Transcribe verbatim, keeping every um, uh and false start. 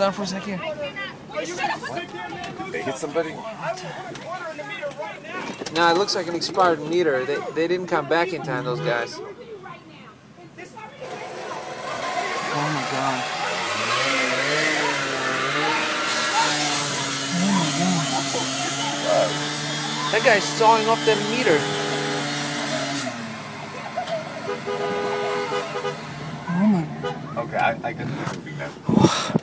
Down for a second. Did they hit somebody? No, it looks like an expired meter. They they didn't come back in time, those guys. Oh my god. That guy's sawing off that meter. Oh my god. Okay, I, I can do moving that.